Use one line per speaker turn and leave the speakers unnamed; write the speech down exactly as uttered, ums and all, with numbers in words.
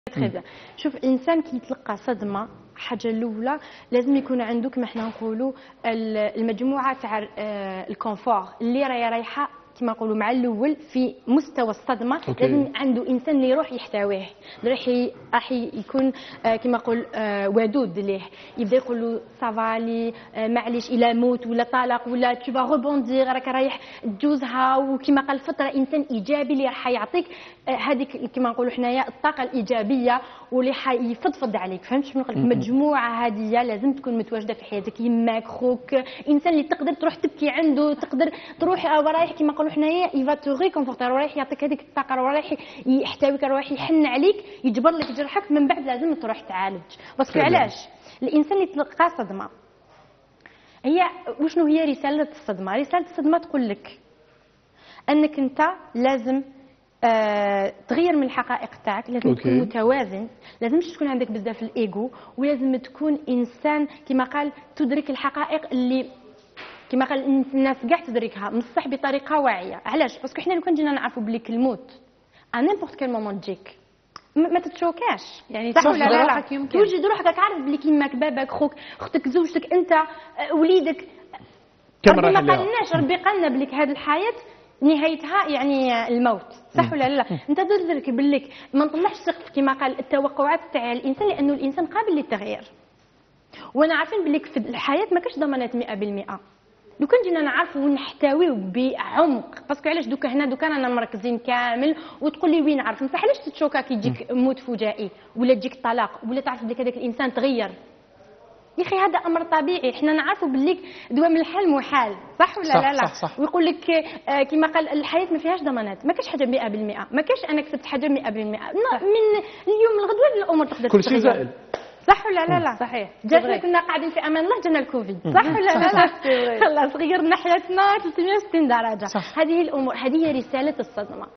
تري بيان. شوف الانسان كي يتلقى صدمه، الحاجه الاولى لازم يكون عنده كما حنا نقولوا المجموعه تاع الكونفور اللي راهي رايحه كما نقولوا مع الاول في مستوى الصدمه. أوكي. لازم عنده انسان اللي يروح يحتويه، راح راح يكون كما نقول ودود ليه، يبدا يقول له صافالي معليش الى موت ولا طلاق ولا تو فا روبوندير، راك رايح تجوزها، وكما قال الفطره انسان ايجابي اللي راح يعطيك هذيك كما نقولوا حنايا الطاقه الايجابيه واللي حيفضفض عليك. فهمت شنو نقول لك؟ المجموعه هذه لازم تكون متواجده في حياتك، يماك خوك انسان اللي تقدر تروح تبكي عنده، تقدر تروح رايح كما نقولوا حنايا يفا تو ريكونفورتي، رايح يعطيك هذيك الطاقه، رايح يحتويك، رايح يحن عليك، يجبر لك جرحك، من بعد لازم تروح تعالج. باسكو علاش الانسان اللي تلقى صدمه هي وشنو هي رساله الصدمه؟ رساله الصدمه تقول لك انك انت لازم آه تغير من الحقائق تاعك، لازم أوكي. تكون متوازن، لازمش تكون عندك بزاف الايجو، ولازم تكون انسان كما قال تدرك الحقائق اللي كما قال الناس كاع تدركها من الصح بطريقه واعيه. علاش؟ باسكو حنا لو كان جينا نعرفوا بلي الموت ا نيمبورت كال مومون تجيك ما تتشوكاش، يعني صح ولا لا؟ روحك يمكن توجد روحك راك عارف بلي كيماك باباك خوك اختك زوجتك انت وليدك ربي ما قالناش، ربي قالنا بلي هذه الحياه نهايتها يعني الموت، صح ولا لا؟ انت تدرك بلي ما نطلعش سقف كما قال التوقعات تاع الانسان، لانه الانسان قابل للتغيير. وانا عارفين بلي في الحياه ما كاش ضمانات مئة بالمئة. لو كان جينا نعرفوا ونحتويو بعمق، باسكو علاش دوكا هنا دوكا رانا مركزين كامل وتقول لي وين نعرف بصح علاش تتشوكا كي يجيك موت فجائي ولا تجيك طلاق ولا تعرف بلي هذاك الانسان تغير؟ يا اخي هذا امر طبيعي، حنا نعرفوا بلي دوام الحال محال، صح ولا صح لا لا؟ صح صح. ويقول لك كما قال الحياه ما فيهاش ضمانات، ما كاش حاجه مئة بالمئة، ما كاش انا كسبت حاجه مئة بالمئة، من اليوم للغدوه الامور تقدر
كل شيء زائل،
صح ولا لا لا؟ صحيح. جاتنا كنا قاعدين في امان الله جانا الكوفيد، صح ولا لا لا؟ خلاص غيرنا حياتنا ثلاثمئة وستين درجه. هذه الامور، هذه هي رساله الصدمه.